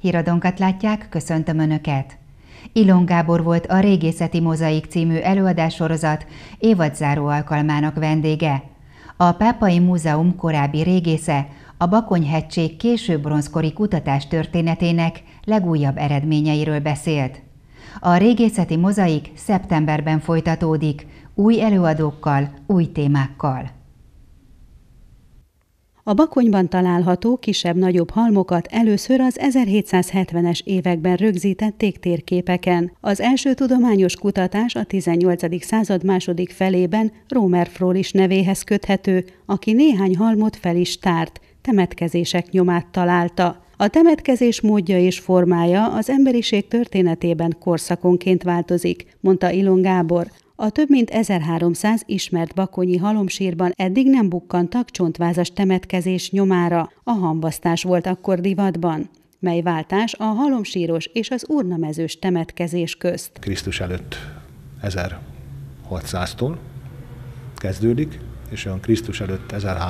Híradónkat látják, köszöntöm Önöket! Ilon Gábor volt a Régészeti Mozaik című előadássorozat évadzáró alkalmának vendége. A Pápai Múzeum korábbi régésze a Bakony-hegység késő bronzkori kutatás történetének legújabb eredményeiről beszélt. A Régészeti Mozaik szeptemberben folytatódik, új előadókkal, új témákkal. A Bakonyban található kisebb-nagyobb halmokat először az 1770-es években rögzítették térképeken. Az első tudományos kutatás a 18. század második felében Romer Frohlich nevéhez köthető, aki néhány halmot fel is tárt, temetkezések nyomát találta. A temetkezés módja és formája az emberiség történetében korszakonként változik, mondta Ilon Gábor. A több mint 1300 ismert bakonyi halomsírban eddig nem bukkantak csontvázas temetkezés nyomára, a hamvasztás volt akkor divatban, mely váltás a halomsíros és az urnamezős temetkezés közt. Krisztus előtt 1600-tól kezdődik, és olyan Krisztus előtt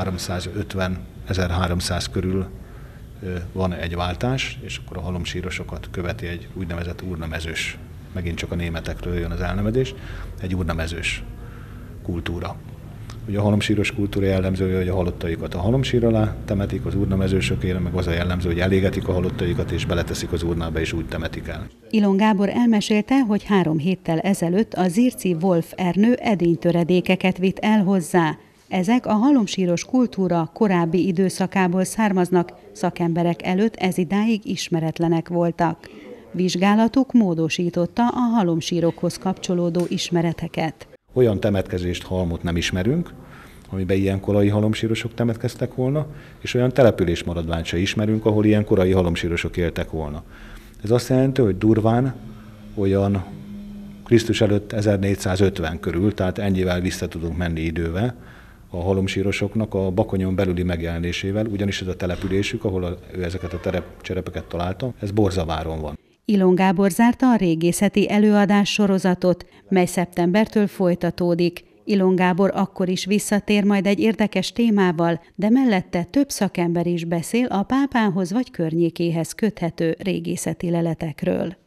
1350-1300 körül van egy váltás, és akkor a halomsírosokat követi egy úgynevezett urnamezős, megint csak a németekről jön az elnevezés, egy urnamezős kultúra. Ugye a halomsíros kultúra jellemző, hogy a halottaikat a halomsír alá temetik, az urnamezősökére meg az a jellemző, hogy elégetik a halottaikat és beleteszik az urnába és úgy temetik el. Ilon Gábor elmesélte, hogy 3 héttel ezelőtt a zirci Wolf Ernő edénytöredékeket vitt el hozzá. Ezek a halomsíros kultúra korábbi időszakából származnak, szakemberek előtt ezidáig ismeretlenek voltak. Vizsgálatuk módosította a halomsírokhoz kapcsolódó ismereteket. Olyan temetkezést, halmot nem ismerünk, amiben ilyen korai halomsírosok temetkeztek volna, és olyan település maradványt se ismerünk, ahol ilyen korai halomsírosok éltek volna. Ez azt jelenti, hogy durván olyan Krisztus előtt 1450 körül, tehát ennyivel vissza tudunk menni idővel a halomsírosoknak a Bakonyon belüli megjelenésével, ugyanis ez a településük, ahol ő ezeket a cserepeket találta, ez Borzaváron van. Ilon Gábor zárta a régészeti előadás sorozatot, mely szeptembertől folytatódik. Ilon Gábor akkor is visszatér majd egy érdekes témával, de mellette több szakember is beszél a pápához vagy környékéhez köthető régészeti leletekről.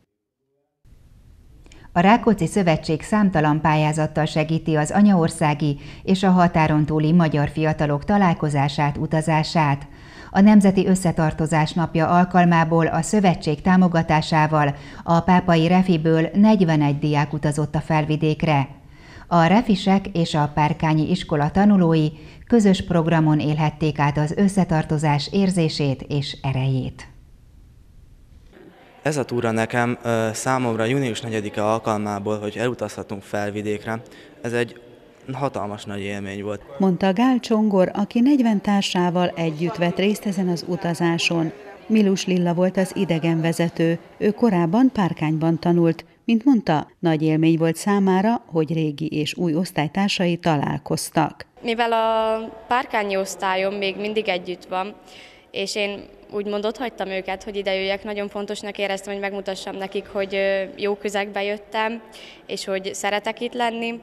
A Rákóczi Szövetség számtalan pályázattal segíti az anyaországi és a határon túli magyar fiatalok találkozását, utazását. A Nemzeti Összetartozás napja alkalmából a szövetség támogatásával a pápai refiből 41 diák utazott a Felvidékre. A refisek és a párkányi iskola tanulói közös programon élhették át az összetartozás érzését és erejét. Ez a túra nekem számomra június 4-e alkalmából, hogy elutazhatunk Felvidékre, ez egy hatalmas nagy élmény volt. Mondta Gál Csongor, aki 40 társával együtt vett részt ezen az utazáson. Milus Lilla volt az idegenvezető, ő korábban Párkányban tanult. Mint mondta, nagy élmény volt számára, hogy régi és új osztálytársai találkoztak. Mivel a párkányi osztályom még mindig együtt van, és én úgymond ott hagytam őket, hogy ide jöjjek, nagyon fontosnak éreztem, hogy megmutassam nekik, hogy jó közegbe jöttem, és hogy szeretek itt lenni.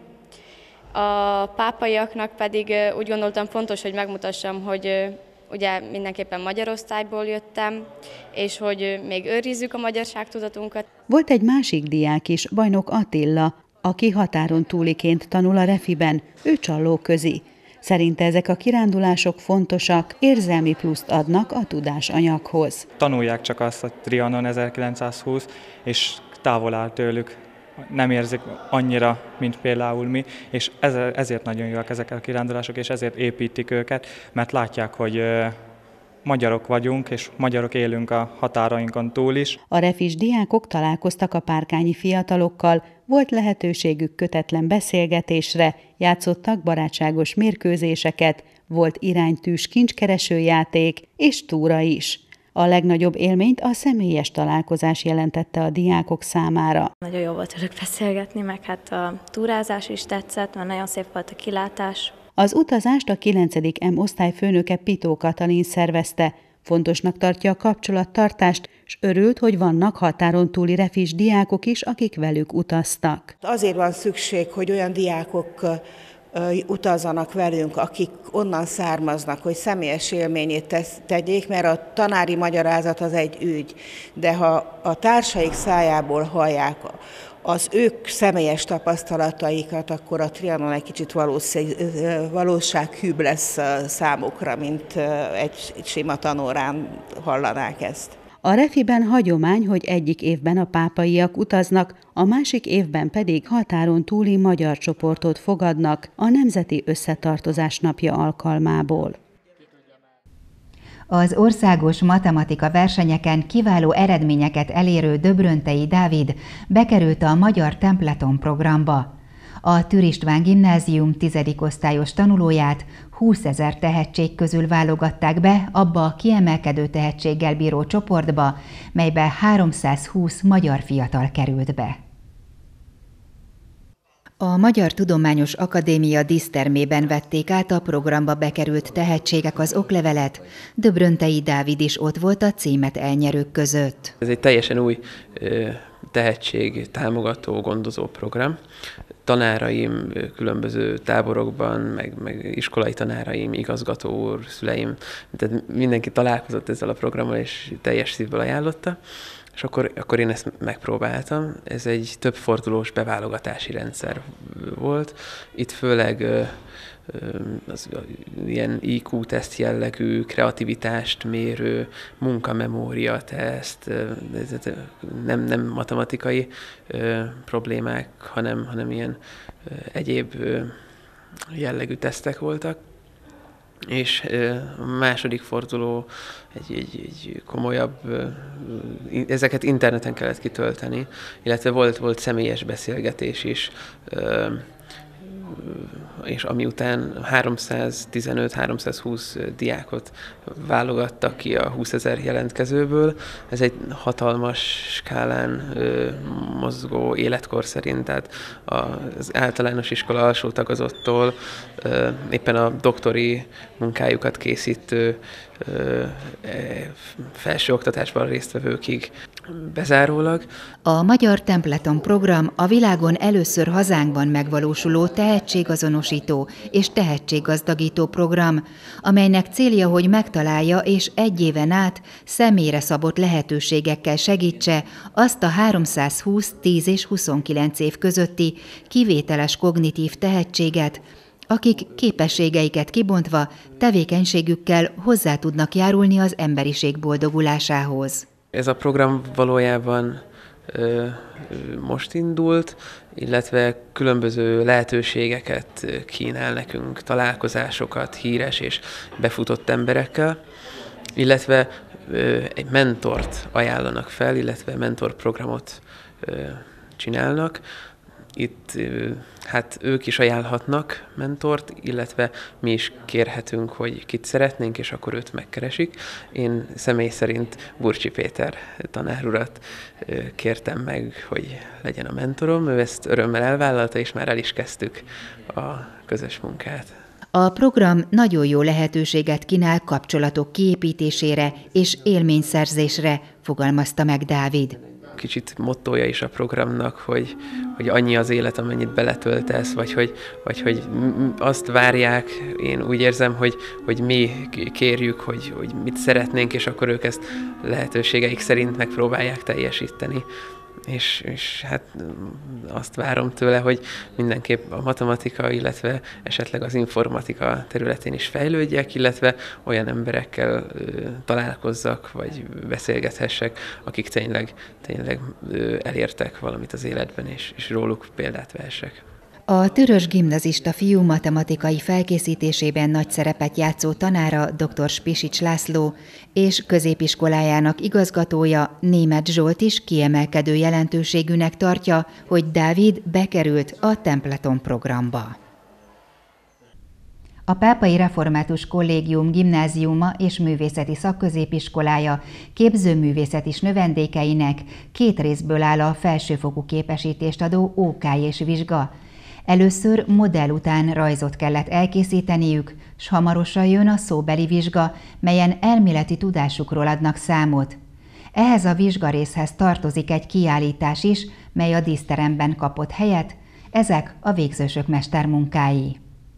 A pápaiaknak pedig úgy gondoltam fontos, hogy megmutassam, hogy ugye mindenképpen magyar osztályból jöttem, és hogy még őrizzük a magyarságtudatunkat. Volt egy másik diák is, Bajnok Attila, aki határon túliként tanul a refiben, ő Csallóközi. Szerinte ezek a kirándulások fontosak, érzelmi pluszt adnak a tudásanyaghoz. Tanulják csak azt a Trianon 1920, és távol áll tőlük. Nem érzik annyira, mint például mi, és ezért nagyon jók ezek a kirándulások, és ezért építik őket, mert látják, hogy magyarok vagyunk, és magyarok élünk a határainkon túl is. A refis diákok találkoztak a párkányi fiatalokkal, volt lehetőségük kötetlen beszélgetésre, játszottak barátságos mérkőzéseket, volt iránytűs kincskeresőjáték és túra is. A legnagyobb élményt a személyes találkozás jelentette a diákok számára. Nagyon jó volt velük beszélgetni, meg hát a túrázás is tetszett, mert nagyon szép volt a kilátás. Az utazást a 9. M osztály főnöke Pitó Katalin szervezte. Fontosnak tartja a kapcsolattartást, és örült, hogy vannak határon túli refis diákok is, akik velük utaztak. Azért van szükség, hogy olyan diákok utazzanak velünk, akik onnan származnak, hogy személyes élményét tegyék, mert a tanári magyarázat az egy ügy, de ha a társaik szájából hallják az ők személyes tapasztalataikat, akkor a Trianon egy kicsit valósághűbb lesz számukra, mint egy sima tanórán hallanák ezt. A Refiben hagyomány, hogy egyik évben a pápaiak utaznak, a másik évben pedig határon túli magyar csoportot fogadnak a Nemzeti Összetartozás Napja alkalmából. Az országos matematika versenyeken kiváló eredményeket elérő Döbröntei Dávid bekerült a Magyar Templeton programba. A Türr István Gimnázium 10. osztályos tanulóját 20 000 tehetség közül válogatták be abba a kiemelkedő tehetséggel bíró csoportba, melybe 320 magyar fiatal került be. A Magyar Tudományos Akadémia dísztermében vették át a programba bekerült tehetségek az oklevelet. Döbröntei Dávid is ott volt a címet elnyerők között. Ez egy teljesen új tehetség támogató, gondozó program. Tanáraim különböző táborokban, meg iskolai tanáraim, igazgató úr, szüleim, tehát mindenki találkozott ezzel a programmal, és teljes szívből ajánlotta. És akkor én ezt megpróbáltam. Ez egy többfordulós beválogatási rendszer volt. Itt főleg ilyen IQ-teszt jellegű, kreativitást mérő, munkamemória teszt, nem matematikai problémák, hanem ilyen egyéb jellegű tesztek voltak. És a második forduló egy komolyabb, ezeket interneten kellett kitölteni, illetve volt személyes beszélgetés is, és ami után 315-320 diákot válogattak ki a 20 000 jelentkezőből. Ez egy hatalmas skálán mozgó életkor szerint, tehát az általános iskola alsó tagozottól éppen a doktori munkájukat készítő felsőoktatásban résztvevőkig bezárólag. A Magyar Templeton program a világon először hazánkban megvalósuló tehetségazonosító és tehetséggazdagító program, amelynek célja, hogy megtalálja és egy éven át személyre szabott lehetőségekkel segítse azt a 320 10 és 29 év közötti kivételes kognitív tehetséget, akik képességeiket kibontva tevékenységükkel hozzá tudnak járulni az emberiség boldogulásához. Ez a program valójában most indult, illetve különböző lehetőségeket kínál nekünk, találkozásokat híres és befutott emberekkel, illetve egy mentort ajánlanak fel, illetve mentorprogramot csinálnak. Itt hát ők is ajánlhatnak mentort, illetve mi is kérhetünk, hogy kit szeretnénk, és akkor őt megkeresik. Én személy szerint Burcsi Péter tanárurat kértem meg, hogy legyen a mentorom. Ő ezt örömmel elvállalta, és már el is kezdtük a közös munkát. A program nagyon jó lehetőséget kínál kapcsolatok kiépítésére és élményszerzésre, fogalmazta meg Dávid. Kicsit mottója is a programnak, hogy annyi az élet, amennyit beletöltesz, vagy hogy azt várják, én úgy érzem, hogy mi kérjük, hogy mit szeretnénk, és akkor ők ezt lehetőségeik szerint megpróbálják teljesíteni. És hát azt várom tőle, hogy mindenképp a matematika, illetve esetleg az informatika területén is fejlődjek, illetve olyan emberekkel találkozzak, vagy beszélgethessek, akik tényleg elértek valamit az életben, és róluk példát vehessek. A Türös gimnazista fiú matematikai felkészítésében nagy szerepet játszó tanára dr. Spisics László és középiskolájának igazgatója Németh Zsolt is kiemelkedő jelentőségűnek tartja, hogy Dávid bekerült a Templeton programba. A Pápai Református Kollégium gimnáziuma és művészeti szakközépiskolája képzőművészetis növendékeinek 2 részből áll a felsőfokú képesítést adó OK és vizsga. Először modell után rajzot kellett elkészíteniük, s hamarosan jön a szóbeli vizsga, melyen elméleti tudásukról adnak számot. Ehhez a vizsgarészhez tartozik egy kiállítás is, mely a díszteremben kapott helyet, ezek a végzősök mestermunkái.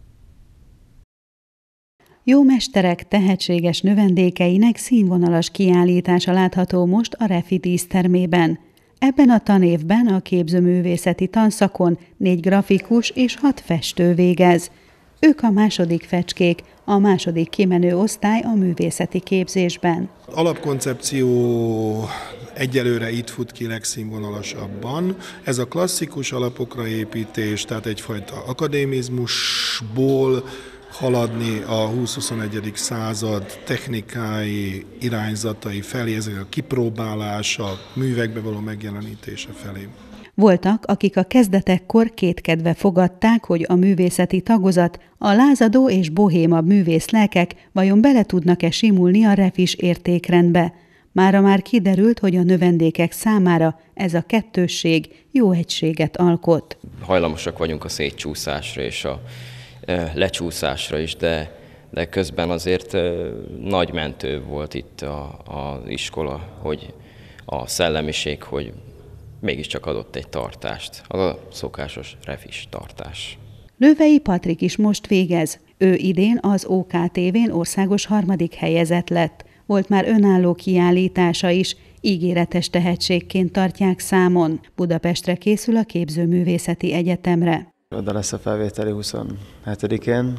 Jó mesterek tehetséges növendékeinek színvonalas kiállítása látható most a Refi dísztermében. Ebben a tanévben a képzőművészeti tanszakon 4 grafikus és 6 festő végez. Ők a második fecskék, a második kimenő osztály a művészeti képzésben. Alapkoncepció egyelőre itt fut ki legszínvonalasabban. Ez a klasszikus alapokra építés, tehát egyfajta akadémizmusból haladni a 20-21. század technikái, irányzatai felé, ezek a kipróbálása, művekbe való megjelenítése felé. Voltak, akik a kezdetekkor kétkedve fogadták, hogy a művészeti tagozat, a lázadó és bohémabb művészlelkek vajon bele tudnak-e simulni a refis értékrendbe. Mára már kiderült, hogy a növendékek számára ez a kettősség jó egységet alkot. Hajlamosak vagyunk a szétcsúszásra és a lecsúszásra is, de közben azért nagy mentő volt itt az iskola, hogy a szellemiség, hogy mégiscsak adott egy tartást, az a szokásos refis tartás. Lővei Patrik is most végez. Ő idén az OKTV-n országos 3. helyezett lett. Volt már önálló kiállítása is, ígéretes tehetségként tartják számon. Budapestre készül a Képzőművészeti Egyetemre. Oda lesz a felvételi 27-én.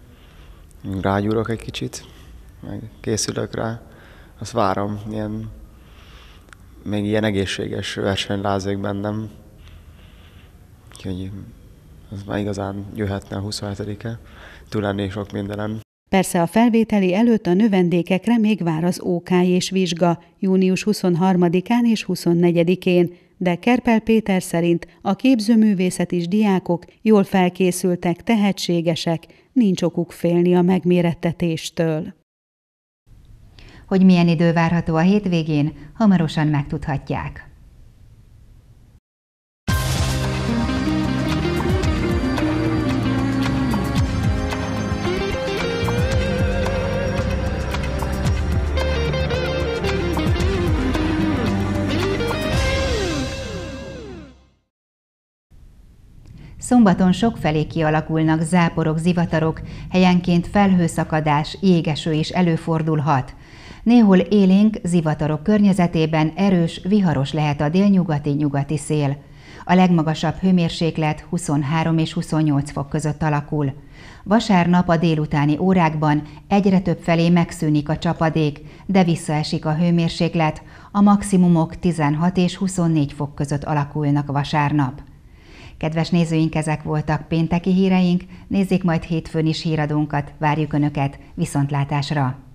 Rágyúrok egy kicsit, meg készülök rá. Azt várom, még ilyen egészséges verseny lázik bennem. Úgyhogy az már igazán jöhetne a 27-e. Túl lennék sok mindenen. Persze a felvételi előtt a növendékekre még vár az OK és vizsga június 23-án és 24-én, de Kerpel Péter szerint a képzőművészetis diákok jól felkészültek, tehetségesek, nincs okuk félni a megmérettetéstől. Hogy milyen idő várható a hétvégén, hamarosan megtudhatják. Szombaton sokfelé kialakulnak záporok, zivatarok, helyenként felhőszakadás, jégeső is előfordulhat. Néhol élénk zivatarok környezetében erős, viharos lehet a délnyugati-nyugati szél. A legmagasabb hőmérséklet 23 és 28 fok között alakul. Vasárnap a délutáni órákban egyre több felé megszűnik a csapadék, de visszaesik a hőmérséklet, a maximumok 16 és 24 fok között alakulnak vasárnap. Kedves nézőink, ezek voltak pénteki híreink, nézzék majd hétfőn is híradónkat, várjuk Önöket, viszontlátásra!